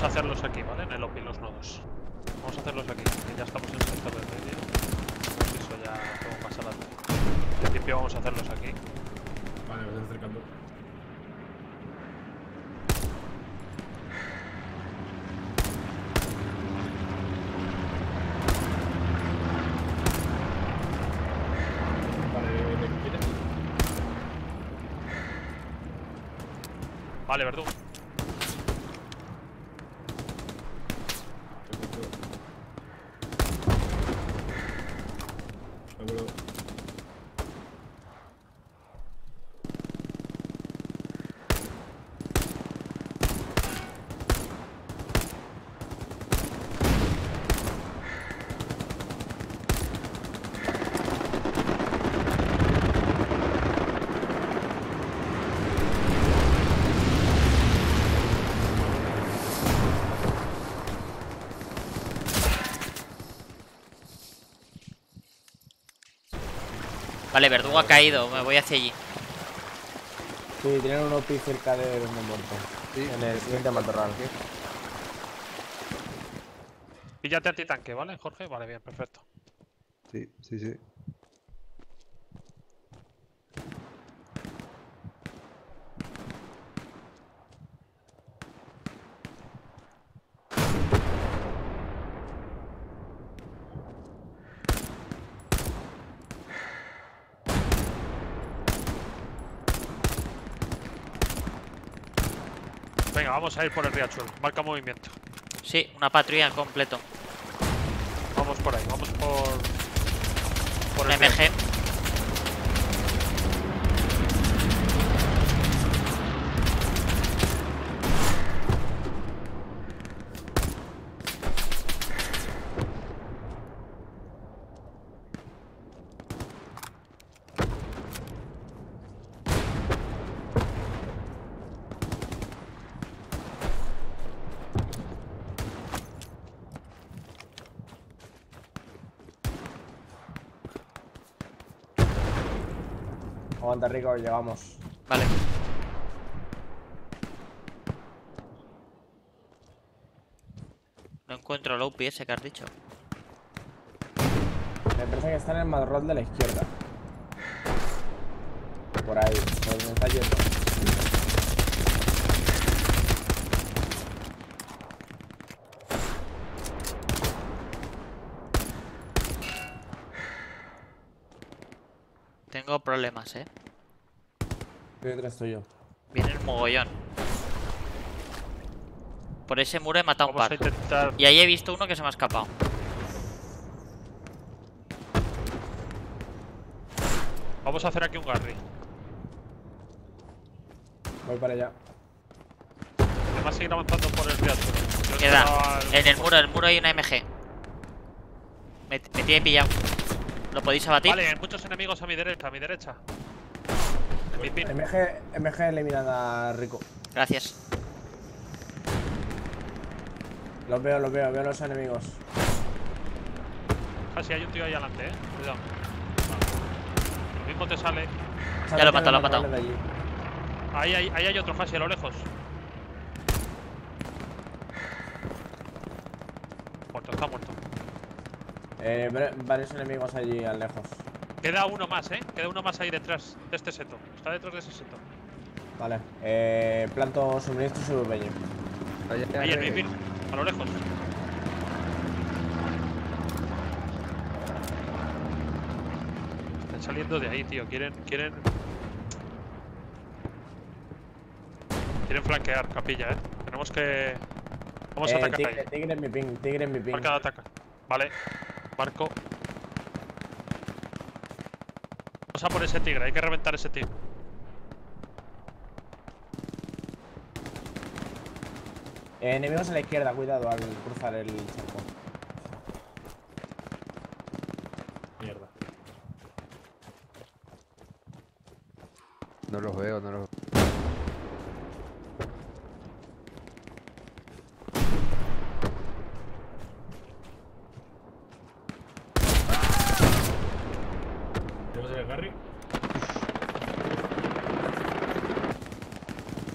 Vamos a hacerlos aquí, ¿vale? En el OPI, los nodos. Vamos a hacerlos aquí, que ya estamos en el sector del medio. Pues eso ya tengo más adelante. En principio vamos a hacerlos aquí. Vale, me estoy acercando. Vale, Verdú. Vale, Verdugo ha caído, me voy hacia allí. Sí, tienen un OPI cerca de donde muerto. Sí, en el siguiente matorral. Píllate antitanque, ¿vale, Jorge? Vale, bien, perfecto. Sí, sí, sí. Venga, vamos a ir por el riachuelo. Marca movimiento. Sí, una patrulla en completo. Vamos por ahí, vamos por Un el MG. riachuelo. Aguanta, Rico, llegamos. Vale. No encuentro el OPS que has dicho. Me parece que está en el matorral de la izquierda. Por ahí, por donde está yendo. Tengo problemas, ¿Qué detrás estoy yo? Viene el mogollón. Por ese muro he matado un Vamos a par. intentar... Y ahí he visto uno que se me ha escapado. Vamos a hacer aquí un Garry. Voy para allá. Además seguir avanzando por el riachuelo. Yo Queda estaba en el muro hay una MG. Me tiene pillado. ¿Lo podéis abatir? Vale, hay muchos enemigos a mi derecha, En mi pin. MG eliminada, Rico. Gracias. Los veo los enemigos. Casi hay un tío ahí adelante, cuidado. Lo mismo te sale. Ya lo he matado, lo he matado. De allí. Ahí hay otro, Hasi, a lo lejos. Muerto, está muerto. Varios enemigos allí a lejos. Queda uno más, Queda uno más ahí detrás de este seto. Está detrás de ese seto. Vale. Planto suministros y VB. Ahí en mi pin, a lo lejos. Están saliendo de ahí, tío. Quieren flanquear, capilla, Tenemos que... Vamos a atacar ahí. Tigre en mi ping, Marca de ataca. Vale. Marco. Vamos a por ese tigre, hay que reventar ese tigre. Enemigos a la izquierda, cuidado al cruzar el charco. Mierda. No los veo, no los veo.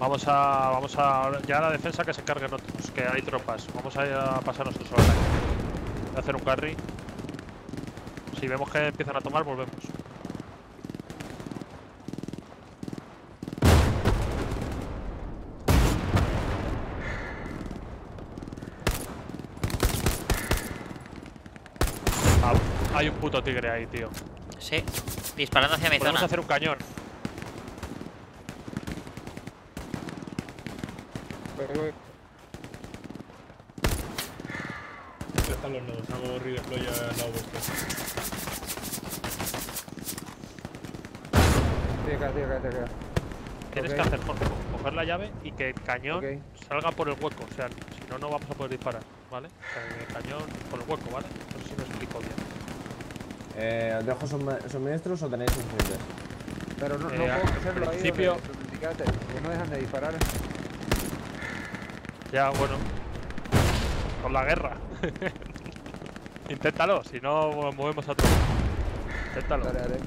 Vamos a ya la defensa que se encarguen otros, que hay tropas. Vamos a ir a pasar nosotros al ataque. Voy a hacer un carry. Si vemos que empiezan a tomar, volvemos. Ah, hay un puto tigre ahí, tío. Sí. Disparando hacia mi Podemos zona. hacer un cañón. Ya están los nodos. Hago redeploy al lado vuestro. Tienes que hacer coger la llave y que el cañón Ok. salga por el hueco. O sea, si no, no vamos a poder disparar, ¿vale? O sea, el cañón por el hueco, ¿vale? No sé si me explico bien. ¿Os dejo suministros o tenéis suficientes? Pero no Al puedo hacerlo ahí principio- donde indicaste, que no dejan de disparar. Ya, bueno. Con la guerra. Inténtalo, si no movemos a otro. Inténtalo. Dale.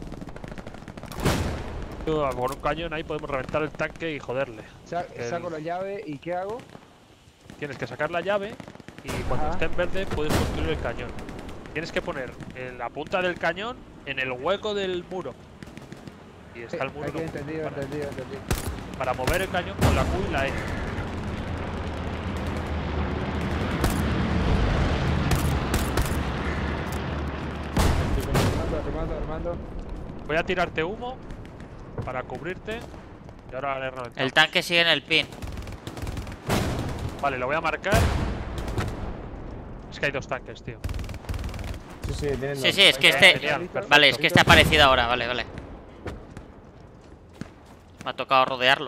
Con un cañón ahí podemos reventar el tanque y joderle. Saco la llave y ¿qué hago? Tienes que sacar la llave y cuando Ajá. esté en verde puedes construir el cañón. Tienes que poner la punta del cañón en el hueco del muro. Y está el muro. Aquí, entendido. Para mover el cañón con la Q y la E. Armando. Voy a tirarte humo para cubrirte. Y ahora le reventamos. El tanque sigue en el pin. Vale, lo voy a marcar. Es que hay dos tanques, tío. Sí, tienen Sí, dos. sí, es que Genial, este. perfecto. Vale, es que este ha aparecido ahora, vale. Me ha tocado rodearlo.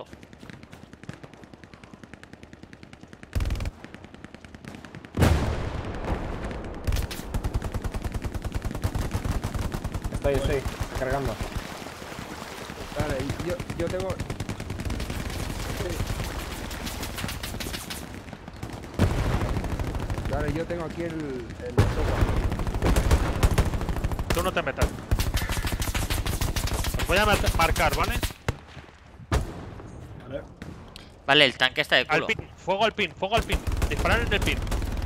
Estoy cargando. Dale, yo tengo. Dale, yo tengo aquí el Tú no te metas. Os voy a marcar, ¿vale? Vale. Vale, el tanque está de Al culo. pin, fuego al pin, fuego al pin. Disparar en el pin.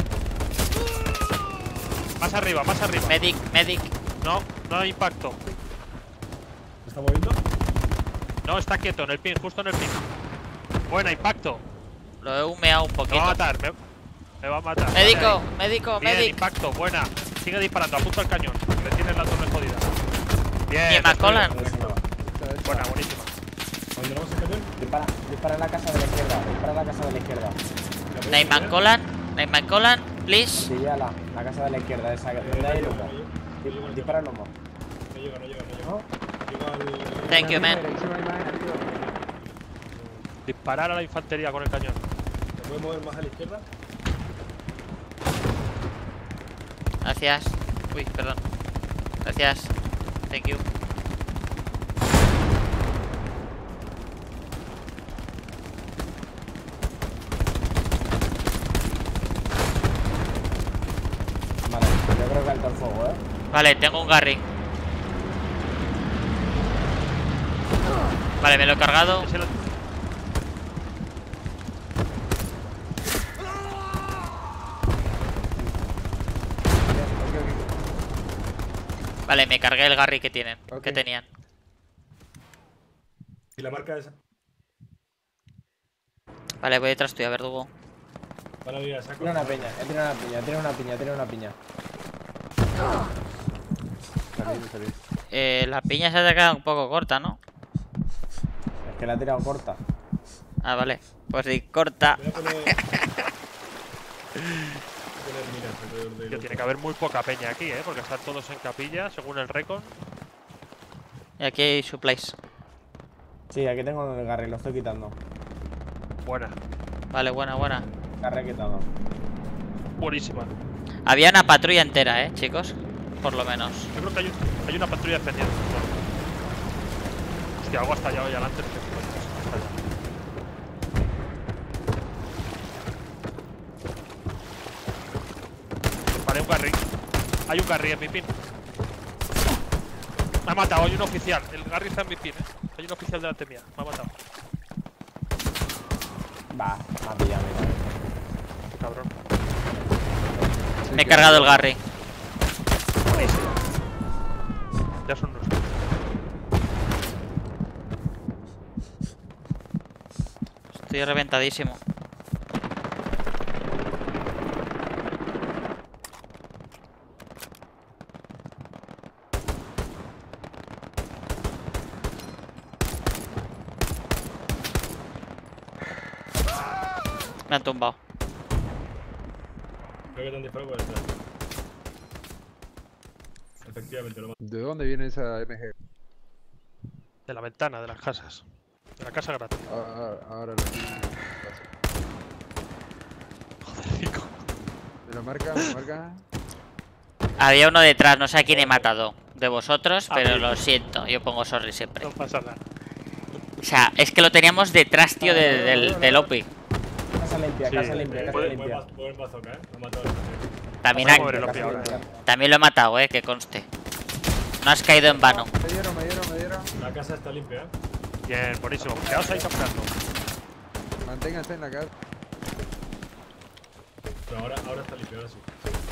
Más arriba, más arriba. Medic. No hay impacto. ¿Se está moviendo? No, está quieto en el pin, justo en el pin. Buena, impacto. Lo he humeado un Me va a poquito. matar, me va a matar. Médico, Bien, medic. impacto, buena. Sigue disparando, apunta al cañón. Le tienes la torre jodida. Bien. Bien, McCollan. Buena, buenísima. ¿A dónde vamos a cañón? Dispara en la casa de la izquierda. Dispara en la casa de la izquierda. Name Collan, please. Sí, ya la casa de la izquierda, esa. Donde hay el humo. Dispara el humo. No llega. ¿No? Llega al... Thank you, man. Disparar a la infantería con el cañón. ¿Se puede mover más a la izquierda? Gracias. Uy, perdón. Gracias. Thank you. Vale, yo creo que alto el fuego, Vale, tengo un Garry. Vale, me lo he cargado. Ese lo- Vale, me cargué el Garry que tienen. Ok. Que tenían. ¿Y la marca esa? Vale, voy detrás tuyo, verdugo. Para ir a saco. Tira una piña, tira una piña. La piña se ha quedado un poco corta, ¿no? Es que la he tirado corta. Ah, vale. Pues sí, corta. Voy a poner... Voy a poner miras alrededor de... Tío, tiene que haber muy poca peña aquí, porque están todos en capilla, según el récord. Y aquí hay supplies. Sí, aquí tengo el garry, lo estoy quitando. Buena, Vale, buena. Garry quitado. buenísima. Había una patrulla entera, chicos. Por lo menos. Yo creo que hay una patrulla defendiendo. Hostia, algo ha estallado ahí adelante. Vale, un Garry. Hay un Garry en mi pin. Me ha matado, hay un oficial. El Garry está en mi pin, Hay un oficial delante mía. Me ha matado. Va, me ha pillado, mira. Cabrón. Me he cargado el Garry. Ya son nuestros. Estoy reventadísimo. Me han tumbado. Creo que te han disparado por detrás. Efectivamente, lo más. ¿De dónde viene esa MG? De la ventana, de las casas. De la casa gratis. Ahora lo Joder, Nico. ¿Me lo marca? ¿Me lo marca? Había uno detrás, no sé a quién he matado. De vosotros, A pero mí. lo siento. Yo pongo sorry siempre. No pasa nada. O sea, es que lo teníamos detrás, tío, del OPI. Casa limpia, Sí, casa limpia, casa puede- limpia. Buen bazooka, lo ha matado. También, Vamos a mover el Casa opio ahora. limpia. también lo he matado, que conste. No has caído en vano. Me dieron. La casa está limpia, Bien, buenísimo. Quedaos ahí caminando. Manténganse en la casa. Pero ahora está limpia, ahora sí.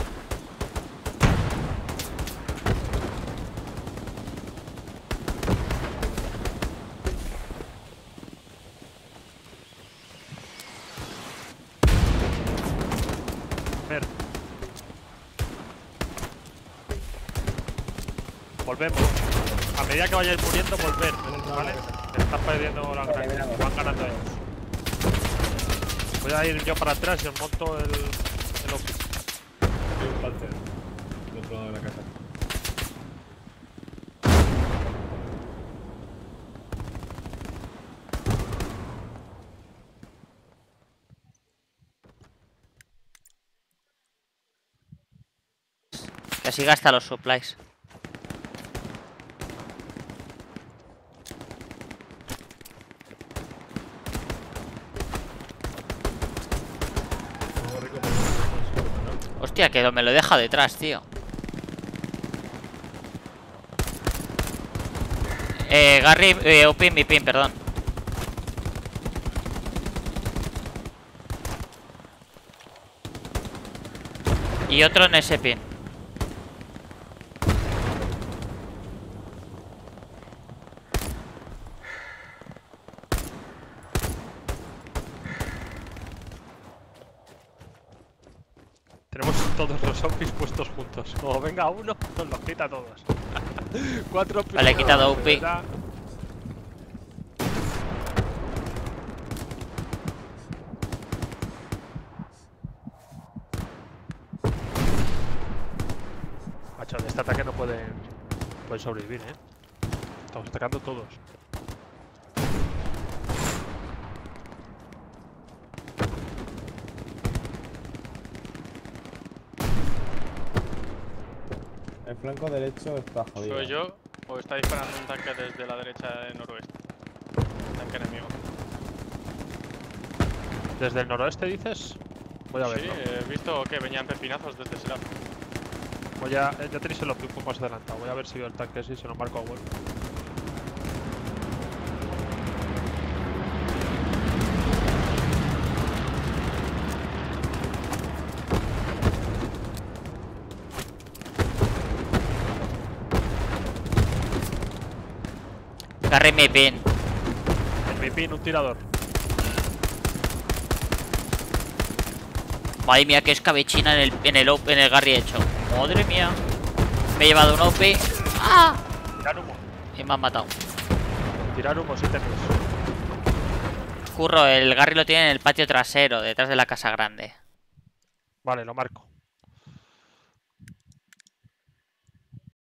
Ver. Volvemos. A medida que vayáis muriendo, volver. ¿Vale? Que están perdiendo la Vale, gran. venga. Van ganando ellos. Voy a ir yo para atrás y os monto el OPI. Hay un Panther del otro lado de la casa. Que así gasta los supplies. Algo rico para ¿no? Hostia, que me lo deja detrás, tío. Garry, OPI, mi pin, perdón. Y otro en ese pin. Tenemos todos los OPIs puestos juntos. Como venga uno, nos los quita a todos. 4 OPIs. Vale, he quitado de OPI. verdad. Macho, de este ataque no pueden sobrevivir, Estamos atacando todos. El flanco derecho está jodido. ¿Soy yo o está disparando un tanque desde la derecha del noroeste? Tanque enemigo. ¿Desde el noroeste dices? Voy a Sí, verlo. he visto que venían pepinazos desde ese lado. Ya tenéis el OPI un poco más adelantado. Voy a ver si veo el tanque así, se lo marco a huevo. Garry, mi pin. En mi pin, un tirador. Madre mía, que escabechina en el Garry hecho. Madre mía. Me he llevado un OPI. ¡Ah! Tirar humo. Y me han matado. Tirar humo si tenéis. Curro, el Garry lo tiene en el patio trasero, detrás de la casa grande. Vale, lo marco.